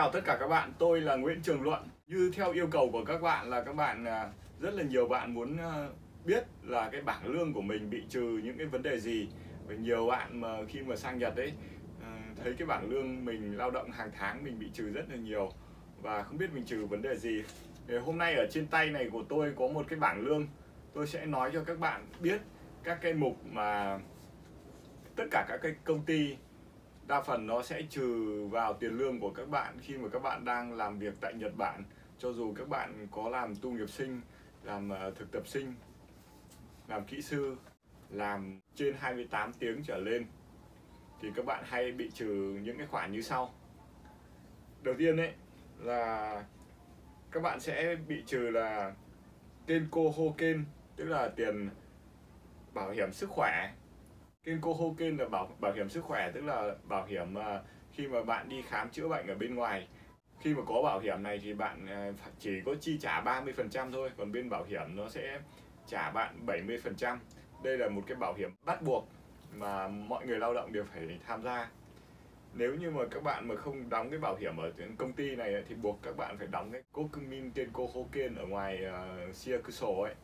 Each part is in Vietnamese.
chào tất cả các bạn, tôi là Nguyễn Trường Luận. Như theo yêu cầu của các bạn là các bạn rất là nhiều bạn muốn biết là cái bảng lương của mình bị trừ những cái vấn đề gì. Và nhiều bạn mà khi mà sang Nhật ấy thấy cái bảng lương mình lao động hàng tháng mình bị trừ rất là nhiều và không biết mình trừ vấn đề gì. Thì hôm nay ở trên tay này của tôi có một cái bảng lương. Tôi sẽ nói cho các bạn biết các cái mục mà tất cả các cái công ty đa phần nó sẽ trừ vào tiền lương của các bạn khi mà các bạn đang làm việc tại Nhật Bản. Cho dù các bạn có làm tu nghiệp sinh, làm thực tập sinh, làm kỹ sư, làm trên 28 tiếng trở lên thì các bạn hay bị trừ những cái khoản như sau. Đầu tiên đấy là các bạn sẽ bị trừ là Kenko Hoken, tức là tiền bảo hiểm sức khỏe. Kenko Hoken là bảo hiểm sức khỏe, tức là bảo hiểm khi mà bạn đi khám chữa bệnh ở bên ngoài. Khi mà có bảo hiểm này thì bạn chỉ có chi trả 30% thôi, còn bên bảo hiểm nó sẽ trả bạn 70%. Đây là một cái bảo hiểm bắt buộc mà mọi người lao động đều phải tham gia. Nếu như mà các bạn mà không đóng cái bảo hiểm ở công ty này thì buộc các bạn phải đóng cái Kokumin Kenko Hoken ở ngoài Shiakuso ấy.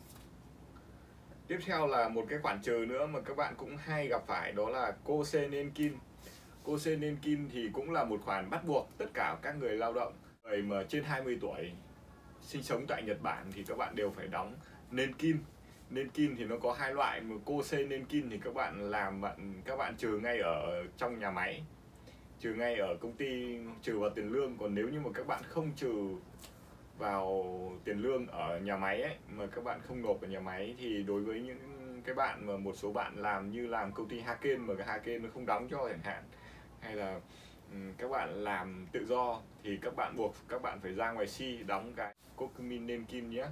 Tiếp theo là một cái khoản trừ nữa mà các bạn cũng hay gặp phải, đó là Kose Nenkin. Kose Nenkin thì cũng là một khoản bắt buộc tất cả các người lao động người mà trên 20 tuổi sinh sống tại Nhật Bản thì các bạn đều phải đóng Nenkin. Nenkin thì nó có hai loại, mà Kose Nenkin thì các bạn trừ ngay ở trong nhà máy, trừ ngay ở công ty, trừ vào tiền lương. Còn nếu như mà các bạn không trừ vào tiền lương ở nhà máy ấy, mà các bạn không nộp ở nhà máy thì đối với những cái bạn mà một số bạn làm công ty Haken mà cái Haken nó không đóng cho chẳng hạn, hay là các bạn làm tự do thì các bạn buộc các bạn phải ra ngoài si đóng cái Kokumin Nenkin nhé.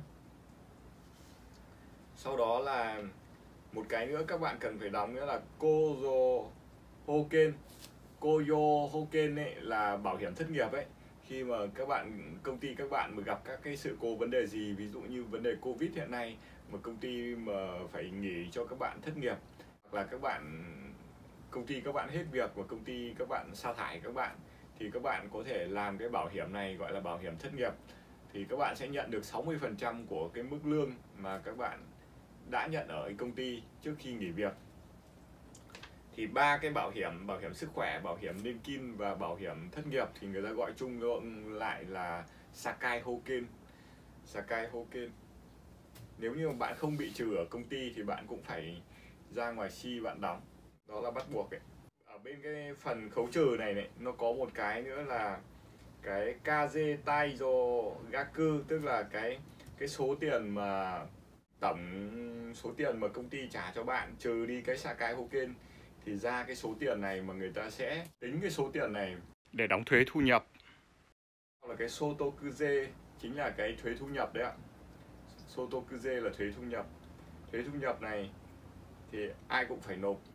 Sau đó là một cái nữa các bạn cần phải đóng nữa là Koyo Hoken. Koyo Hoken ấy là bảo hiểm thất nghiệp ấy. Khi mà công ty các bạn mà gặp các cái sự cố vấn đề gì, ví dụ như vấn đề Covid hiện nay mà công ty mà phải nghỉ cho các bạn thất nghiệp, hoặc là công ty các bạn hết việc và công ty các bạn sa thải các bạn, thì các bạn có thể làm cái bảo hiểm này gọi là bảo hiểm thất nghiệp. Thì các bạn sẽ nhận được 60% của cái mức lương mà các bạn đã nhận ở công ty trước khi nghỉ việc. Thì ba cái bảo hiểm sức khỏe, bảo hiểm Nenkin và bảo hiểm thất nghiệp thì người ta gọi chung lại là Sakai Hoken. Sakai Hoken. Nếu như mà bạn không bị trừ ở công ty thì bạn cũng phải ra ngoài si bạn đóng. Đó là bắt buộc ấy. Ở bên cái phần khấu trừ này nó có một cái nữa là cái Kaze Taizo Gaku, tức là cái số tiền mà tổng số tiền mà công ty trả cho bạn trừ đi cái Sakai Hoken thì ra cái số tiền này mà người ta sẽ tính cái số tiền này để đóng thuế thu nhập. Là cái Sotokuze chính là cái thuế thu nhập đấy ạ. Sotokuze là thuế thu nhập. Thuế thu nhập này thì ai cũng phải nộp.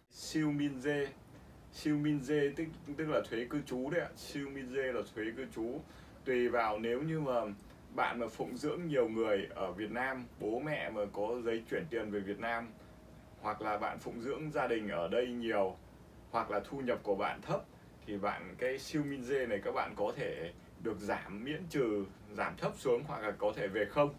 Shiuminze tức là thuế cư trú đấy ạ. Shiuminze là thuế cư trú. Tùy vào, nếu như mà bạn mà phụng dưỡng nhiều người ở Việt Nam, bố mẹ mà có giấy chuyển tiền về Việt Nam, hoặc là bạn phụng dưỡng gia đình ở đây nhiều, hoặc là thu nhập của bạn thấp, thì cái Shiuminze này các bạn có thể được giảm miễn trừ, giảm thấp xuống, hoặc là có thể về không.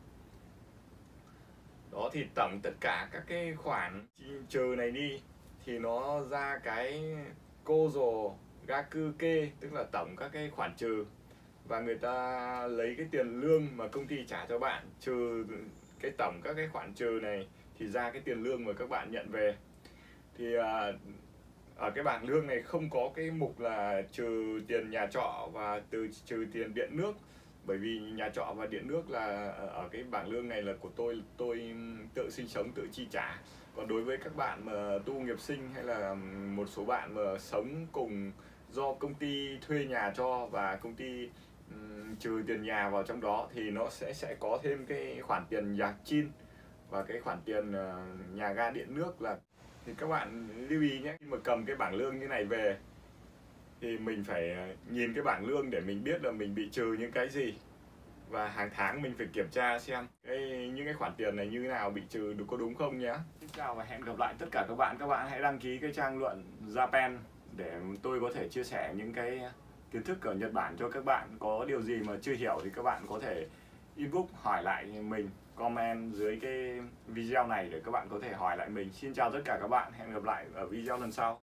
Đó, thì tổng tất cả các cái khoản trừ này đi thì nó ra cái Kozo Gakuke, tức là tổng các cái khoản trừ. Và người ta lấy cái tiền lương mà công ty trả cho bạn trừ cái tổng các cái khoản trừ này thì ra cái tiền lương mà các bạn nhận về. Thì ở cái bảng lương này không có cái mục là trừ tiền nhà trọ và trừ tiền điện nước, bởi vì nhà trọ và điện nước là ở cái bảng lương này là của tôi tự sinh sống, tự chi trả. Còn đối với các bạn mà tu nghiệp sinh hay là một số bạn mà sống cùng do công ty thuê nhà cho và công ty trừ tiền nhà vào trong đó thì nó sẽ có thêm cái khoản tiền Yachin và cái khoản tiền nhà ga điện nước. Là thì các bạn lưu ý nhé, khi mà cầm cái bảng lương như này về thì mình phải nhìn cái bảng lương để mình biết là mình bị trừ những cái gì, và hàng tháng mình phải kiểm tra xem những cái khoản tiền này như thế nào, bị trừ có đúng không nhé. Xin chào và hẹn gặp lại tất cả các bạn. Các bạn hãy đăng ký cái trang Luận Japan để tôi có thể chia sẻ những cái kiến thức ở Nhật Bản cho các bạn. Có điều gì mà chưa hiểu thì các bạn có thể inbox hỏi lại mình, comment dưới cái video này để các bạn có thể hỏi lại mình. Xin chào tất cả các bạn, hẹn gặp lại ở video lần sau.